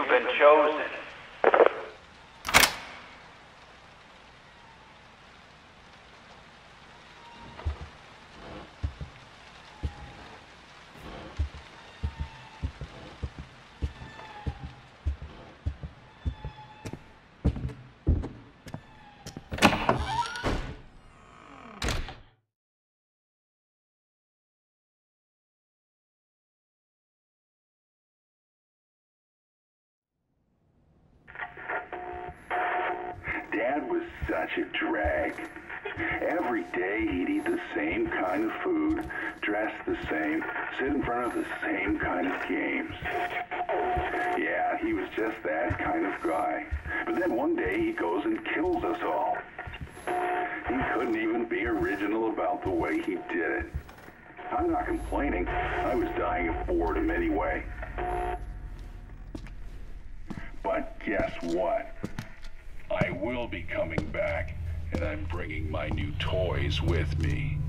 You've been chosen. Dad was such a drag. Every day he'd eat the same kind of food, dress the same, sit in front of the same kind of games. Yeah, he was just that kind of guy. But then one day he goes and kills us all. He couldn't even be original about the way he did it. I'm not complaining. I was dying of boredom anyway. But guess what? I will be coming back, and I'm bringing my new toys with me.